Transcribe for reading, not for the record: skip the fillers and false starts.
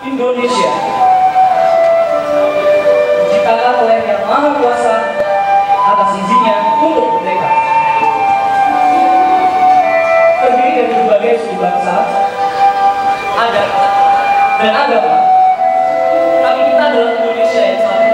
Indonesia diciptakan oleh Yang Maha Kuasa atas izinnya untuk merdeka. Terdiri dari berbagai suku bangsa, adat, dan agama, tapi kita adalah Indonesia yang satu.